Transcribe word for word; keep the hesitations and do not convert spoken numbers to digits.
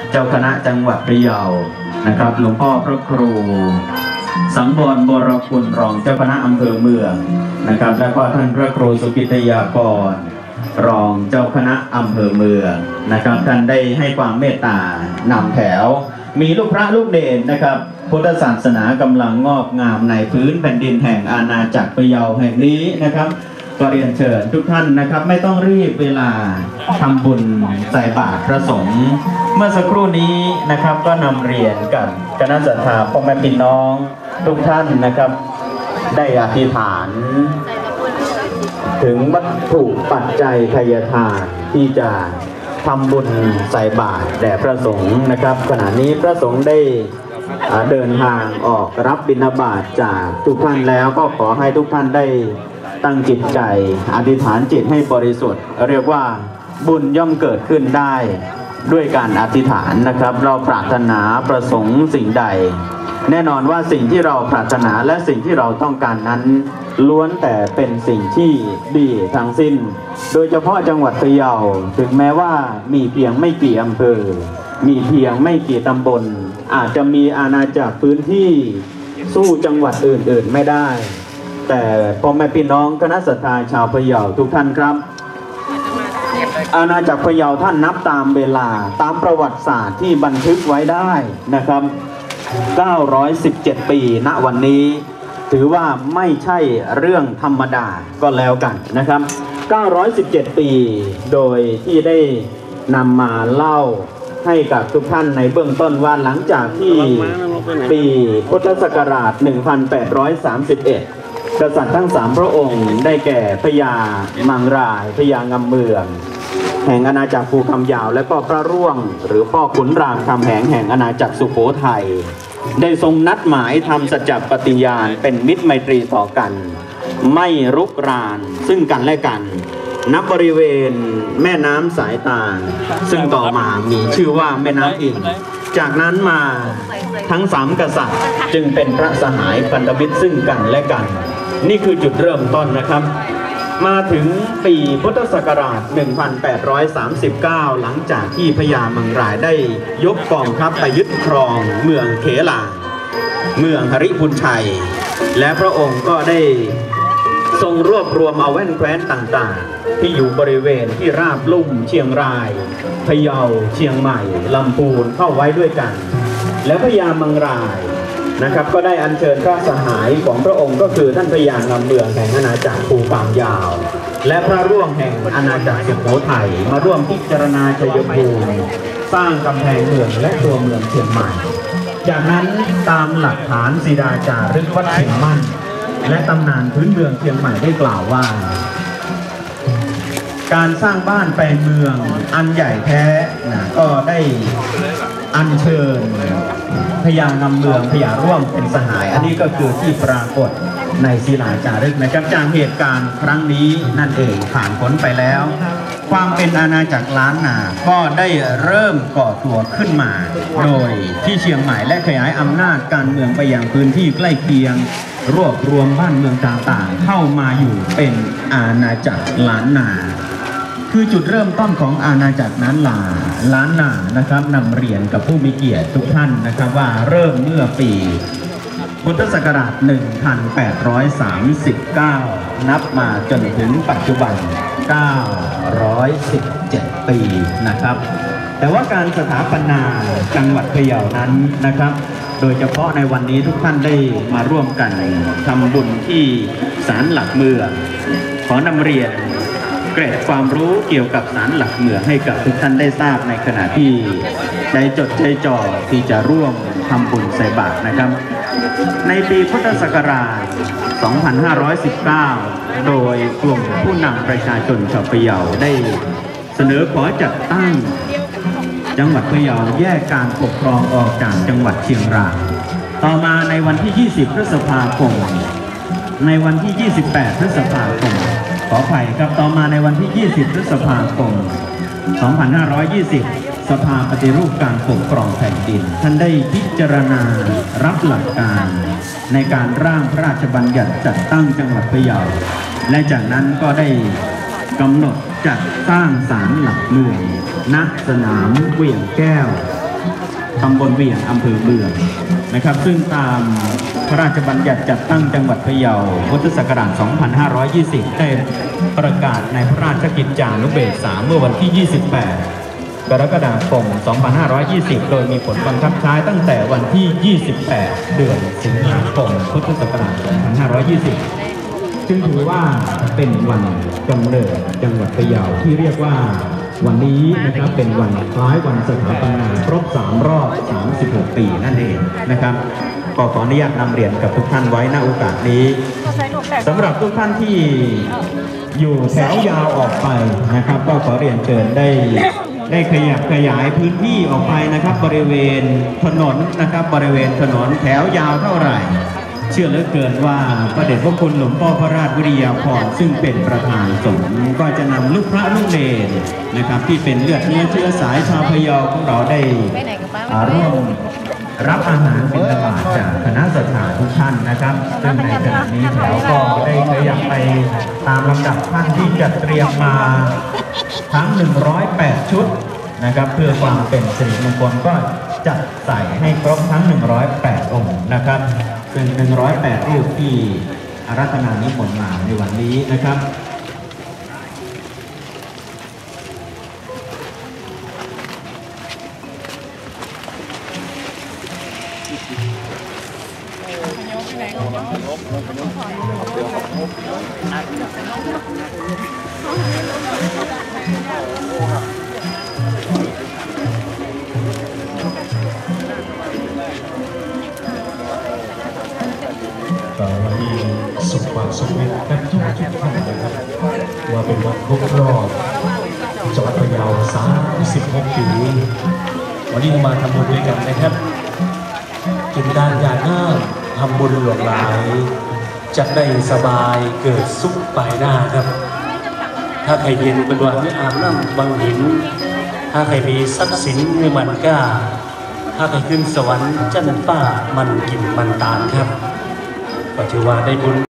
เจ้าคณะจังหวัดพะเยานะครับหลวงพ่อพระครูสังวรบรคุณรองเจ้าคณะอำเภอเมืองนะครับและก็ท่านพระครูสุกิตยากรรองเจ้าคณะอำเภอเมืองนะครับท่านได้ให้ความเมตตานำแถวมีลูกพระลูกเนรนะครับพุทธศาสนากำลังงอกงามในพื้นแผ่นดินแห่งอาณาจักรพะเยาแห่งนี้นะครับก็เรียนเชิญทุกท่านนะครับไม่ต้องรีบเวลาทำบุญใส่บาตรพระสงฆ์เมื่อสักครู่นี้นะครับก็นำเรียนกับคณะศรัทธาพ่อแม่พี่น้องทุกท่านนะครับได้อธิษฐานถึงวัตถุปัจจัยทายทานที่จะทำบุญใส่บาตรแด่พระสงฆ์นะครับขณะนี้พระสงฆ์ได้เดินทางออกรับบิณฑบาตจากทุกท่านแล้วก็ขอให้ทุกท่านได้ตั้งจิตใจอธิษฐานจิตให้บริสุทธิ์เรียกว่าบุญย่อมเกิดขึ้นได้ด้วยการอธิษฐานนะครับเราปรารถนาประสงค์สิ่งใดแน่นอนว่าสิ่งที่เราปรารถนาและสิ่งที่เราต้องการนั้นล้วนแต่เป็นสิ่งที่ดีทั้งสิ้นโดยเฉพาะจังหวัดพะเยาถึงแม้ว่ามีเพียงไม่กี่อำเภอมีเพียงไม่กี่ตำบลอาจจะมีอาณาจักรพื้นที่สู้จังหวัดอื่นๆไม่ได้แต่พ่อแม่พี่น้องคณะศรัทธาชาวพะเยาทุกท่านครับอาณาจักรพะเยาท่านนับตามเวลาตามประวัติศาสตร์ที่บันทึกไว้ได้นะครับเก้าร้อยสิบเจ็ดปีณวันนี้ถือว่าไม่ใช่เรื่องธรรมดาก็แล้วกันนะครับเก้าร้อยสิบเจ็ดปีโดยที่ได้นำมาเล่าให้กับทุกท่านในเบื้องต้นว่าหลังจากที่ปีพุทธศักราชหนึ่งพันแปดร้อยสามสิบเอ็ดกษัตริย์ทั้งสามพระองค์ได้แก่พญามังรายพญางำเมืองแห่งอาณาจักรภูคำยาวและก็พระร่วงหรือพ่อขุนรามคำแหงแห่งอาณาจักรสุโขทัยได้ทรงนัดหมายทำสัจจปฏิญาณเป็นมิตรไมตรีต่อกันไม่รุกรานซึ่งกันและกันณบริเวณแม่น้ำสายตาลซึ่งต่อมามีชื่อว่าแม่น้ำอินจากนั้นมาทั้งสามกษัตริย์จึงเป็นพระสหายพันธมิตรซึ่งกันและกันนี่คือจุดเริ่มต้นนะครับมาถึงปีพุทธศักราชหนึ่งพันแปดร้อยสามสิบเก้าหลังจากที่พญามังรายได้ยกกองทัพไปยึดครองเมืองเขลาเมืองหริพุนชัยและพระองค์ก็ได้ทรงรวบรวมเอาแว่นแคว้นต่างๆที่อยู่บริเวณที่ราบลุ่มเชียงรายพะเยาเชียงใหม่ลำพูนเข้าไว้ด้วยกันและพญามังรายนะครับก็ได้อัญเชิญพระสหายของพระองค์ก็คือท่านพญางำเมืองแห่งอาณาจักรภูคำยาวและพระร่วงแห่งอาณาจักรสุโขทัยมาร่วมพิจารณาชัยภูมิสร้างกำแพงเมืองและตัวเมืองเชียงใหม่จากนั้นตามหลักฐานศิลาจารึกวัดเชียงมั่นและตำนานพื้นเมืองเชียงใหม่ได้กล่าวว่าการสร้างบ้านแปลงเมืองอันใหญ่แท้นะก็ได้อัญเชิญพญางำเมืองพญาร่วมเป็นสหายอันนี้ก็คือที่ปรากฏในศิลาจารึกนะครับจากเหตุการณ์ครั้งนี้นั่นเองผ่านพ้นไปแล้วความเป็นอาณาจักรล้านนาก็ได้เริ่มก่อตัวขึ้นมาโดยที่เชียงใหม่และขยายอำนาจการเมืองไปยังพื้นที่ใกล้เคียงรวบรวมบ้านเมืองต่างๆเข้ามาอยู่เป็นอาณาจักรล้านนาคือจุดเริ่มต้นของอาณาจักรนั้นลาล้านนานะครับนำเรียนกับผู้มีเกียรติทุกท่านนะครับว่าเริ่มเมื่อปีพุทธศักราชหนึ่งพันแปดร้อยสามสิบเก้านับมาจนถึงปัจจุบันเก้าร้อยสิบเจ็ดปีนะครับแต่ว่าการสถาปนาจังหวัดพะเยานั้นนะครับโดยเฉพาะในวันนี้ทุกท่านได้มาร่วมกันทำบุญที่ศาลหลักเมืองขอนำเรียนเกร็ดความรู้เกี่ยวกับศาลหลักเมืองให้กับทุกท่านได้ทราบในขณะที่ใจจดใจจ่อที่จะร่วมทำบุญใส่บาตรนะครับในปีพุทธศักราชสองพันห้าร้อยสิบเก้าโดยกลุ่มผู้นำประชาชนชาวพะเยาได้เสนอขอจัดตั้งจังหวัดพะเยาแยกการปกครองออกจากจังหวัดเชียงรายต่อมาในวันที่ยี่สิบพฤษภาคมในวันที่ยี่สิบแปดพฤษภาคมขออภัยครับต่อมาในวันที่ยี่สิบพฤษภาคมสองพันห้าร้อยยี่สิบสภาปฏิรูปการปกครองแผ่นดินท่านได้พิจารณารับหลักการในการร่างพระราชบัญญัติจัดตั้งจังหวัดพะเยาและจากนั้นก็ได้กำหนดจัดสร้างศาลหลักเมืองณสนามเวียงแก้วตำบลเวียงอำเภอเมืองนะครับซึ่งตามพระราชบัญญัติจัดตั้งจังหวัดพะเยาพุทธศักราช สองพันห้าร้อยยี่สิบ ได้ประกาศในพระราชกิจจานุเบกษาเมื่อวันที่ ยี่สิบแปด กรกฎาคม สองพันห้าร้อยยี่สิบ โดยมีผลบังคับใช้ตั้งแต่วันที่ ยี่สิบแปด เดือนสิงหาคม พุทธศักราช สองพันห้าร้อยยี่สิบ ซึ่งถือว่าเป็นวันกำเนิดจังหวัดพะเยาที่เรียกว่าวันนี้นะครับเป็นวันคล้ายวันสถาปนาครบสามรอบสามสิบหกปีนั่นเองนะครับก็ขออนุญาตนำเรียนกับทุกท่านไว้ณโอกาสนี้สำหรับทุกท่านที่อยู่แถวยาวออกไปนะครับก็ขอเรียนเชิญได้ได้ขยับขยายพื้นที่ออกไปนะครับบริเวณถนนนะครับบริเวณถนนแถวยาวเท่าไหร่เชื่อเหลือเกินว่าพระเดชพระคุณหลวงพ่อพระราชวิริยาภรณ์ซึ่งเป็นประธานสงฆ์ก็จะนำลูกพระลูกเนรนะครับที่เป็นเลือดเนื้อเชื้อสายชาวพะเยาของเราได้ร่วมรับอาหารบิณฑบาตจากคณะสัตยาทุกท่านนะครับซึ่งในขณะนี้แถวก็ได้ขยับไปตามลำดับท่านที่จัดเตรียมมาทั้งหนึ่งร้อยแปดชุดนะครับเพื่อความเป็นสิริมงคลก็จัดใส่ให้ครบทั้งหนึ่งร้อยแปดองค์นะครับซึ่งหนึ่งร้อยแปดรูปที่อาราธนานิมนต์มาในวันนี้นะครับวันนี้สุขความสุขในกันทุกทุกท่านนะครับว่าเป็นวันครบรอบจังหวัดพะเยาสามสิบหกปีวันนี้มาทำบุญด้วยกันนะครับกินด้านยาหน้าทำบุญหลวงหลายจะได้สบายเกิดสุขปลายหน้าครับถ้าใครเย็นเป็นวันไม่อาบน้ำบางหินถ้าใครมีทรัพย์สินในมันก้าถ้าใครขึ้นสวรรค์จันฟ้ามันกินมันตาลครับก็ถือว่าได้บุญ